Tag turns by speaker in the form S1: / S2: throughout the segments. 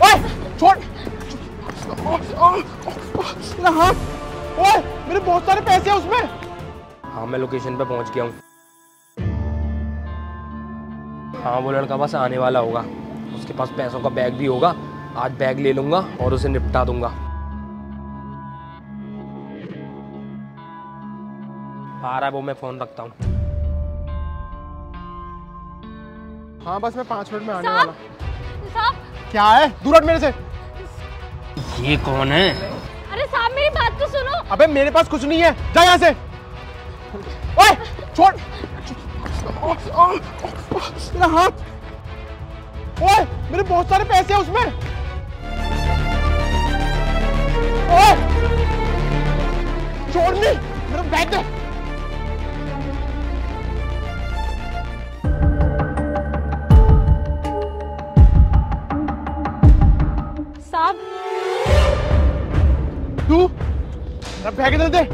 S1: ओए छोड़। हाँ ओए मेरे बहुत सारे पैसे हैं उसमें।
S2: हाँ मैं लोकेशन पे पहुंच गया हूँ। हाँ वो लड़का बस आने वाला होगा, उसके पास पैसों का बैग भी होगा। आज बैग ले लूंगा और उसे निपटा दूंगा। आ रहा है वो, मैं फोन रखता हूँ।
S1: हाँ बस मैं 5 मिनट में आने वाला।
S3: साहब
S1: क्या है, दूर हट मेरे से।
S2: ये कौन है?
S3: अरे साहब मेरी बात तो सुनो।
S1: अबे मेरे पास कुछ नहीं है, जा यहाँ से। ओए छोड़। मेरा हाथ। ओए मेरे बहुत सारे पैसे हैं उसमें। ओए छोड़ नहीं, मेरा बैग दे।
S3: साहब
S1: तू मेरा बैग इधर दे।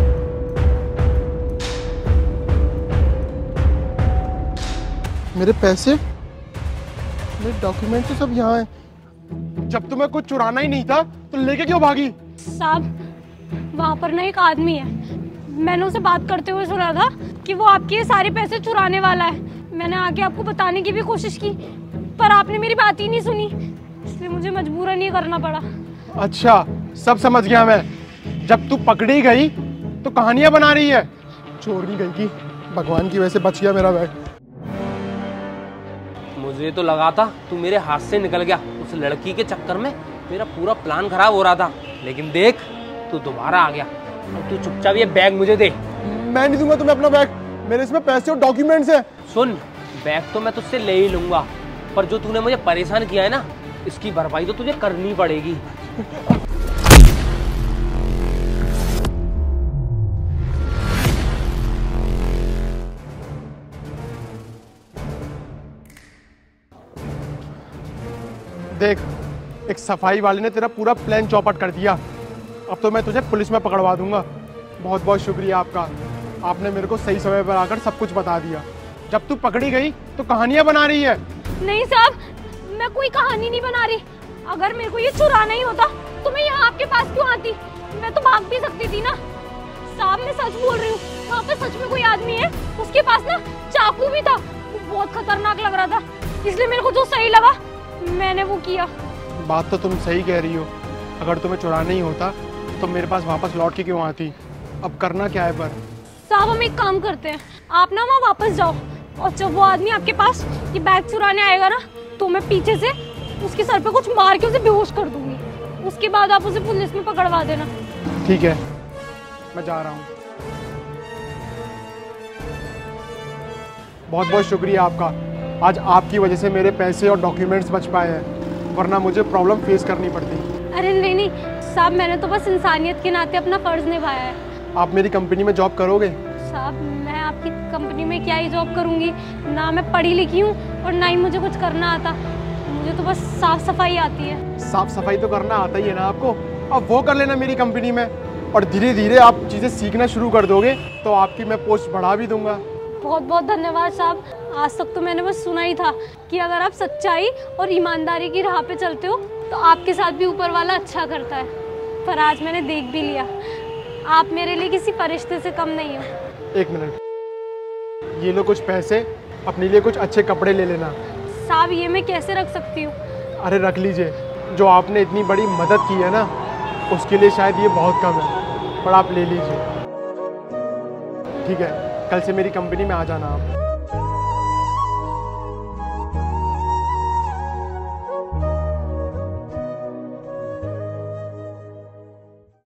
S1: मेरे पैसे, मेरे डॉक्यूमेंट तो सब यहाँ हैं। जब तुम्हें कुछ चुराना ही नहीं था तो लेके क्यों भागी?
S3: साहब वहाँ पर ना एक आदमी है, मैंने उसे बात करते हुए सुना था कि वो आपके ये सारे पैसे चुराने वाला है। मैंने आके आपको बताने की भी कोशिश की पर आपने मेरी बात ही नहीं सुनी, इसलिए मुझे मजबूरन ये करना पड़ा।
S1: अच्छा सब समझ गया मैं। जब तू पकड़ी गई तो कहानियां बना रही है। चोरी गई की, भगवान की वजह से बच गया मेरा बैग।
S2: मुझे तो लगा था तू मेरे हाथ से निकल गया। उस लड़की के चक्कर में मेरा पूरा प्लान खराब हो रहा था, लेकिन देख तू दोबारा आ गया। अब तू चुपचाप ये बैग मुझे दे।
S1: मैं नहीं दूंगा तुम्हें अपना बैग, मेरे इसमें पैसे और डॉक्यूमेंट्स हैं।
S2: सुन, बैग तो मैं तुझसे ले ही लूंगा, पर जो तूने मुझे परेशान किया है ना, इसकी भरपाई तो तुझे करनी पड़ेगी।
S1: देख, एक सफाई वाले ने तेरा पूरा प्लान चौपट कर दिया। अब तो मैं तुझे पुलिस में पकड़वा दूंगा। बहुत बहुत शुक्रिया आपका, आपने मेरे को सही समय पर आकर सब कुछ बता दिया। जब तू पकड़ी गई तो कहानियां बना रही है।
S3: नहीं साहब, मैं कोई कहानी नहीं बना रही। अगर मेरे को ये चुराना ही होता तो मैं यहाँ आपके पास क्यों आती? मैं तो भाग भी सकती थी ना। साहब मैं सच बोल रही हूँ, वहाँ पे सच में कोई आदमी है, उसके पास ना चाकू भी था। वो बहुत खतरनाक लग रहा था, इसलिए मेरे को जो सही लगा मैंने वो किया।
S1: बात तो तुम सही कह रही हो, अगर तुम्हें चुराना ही होता तो मेरे पास वापस लौट के क्यों आती? अब करना क्या है? पर
S3: साहब हम एक काम करते हैं, आप ना वहाँ वापस जाओ और जब वो आदमी आपके पास ये बैग चुराने आएगा ना, तो मैं पीछे से उसके सर पे कुछ मार के उसे बेहोश कर दूंगी। उसके बाद आप उसे पुलिस में पकड़वा देना।
S1: ठीक है, मैं जा रहा हूँ। बहुत बहुत शुक्रिया आपका, आज आपकी वजह से मेरे पैसे और डॉक्यूमेंट्स बच पाए हैं, वरना मुझे प्रॉब्लम फेस करनी पड़ती।
S3: अरे नहीं साहब, मैंने तो बस इंसानियत के नाते अपना फर्ज निभाया है।
S1: आप मेरी कंपनी में जॉब करोगे?
S3: साहब मैं आपकी कंपनी में क्या ही जॉब करूंगी, ना मैं पढ़ी लिखी हूँ और ना ही मुझे कुछ करना आता। मुझे तो बस साफ सफाई आती है। साफ
S1: सफाई तो करना आता ही है ना आपको, अब वो कर लेना मेरी कंपनी में, और धीरे धीरे आप चीज़ें सीखना शुरू कर दोगे तो आपकी मैं पोस्ट बढ़ा भी दूंगा।
S3: बहुत बहुत धन्यवाद साहब। आज तक तो मैंने बस सुना ही था कि अगर आप सच्चाई और ईमानदारी की राह पे चलते हो तो आपके साथ भी ऊपर वाला अच्छा करता है, पर आज मैंने देख भी लिया, आप मेरे लिए किसी फरिश्ते से कम नहीं हो।
S1: एक मिनट, ये लो कुछ पैसे, अपने लिए कुछ अच्छे कपड़े ले लेना।
S3: साहब ये मैं कैसे रख सकती हूँ?
S1: अरे रख लीजिए, जो आपने इतनी बड़ी मदद की है ना, उसके लिए शायद ये बहुत कम है, पर आप ले लीजिए। ठीक है, कल से मेरी कंपनी में आ जाना आप।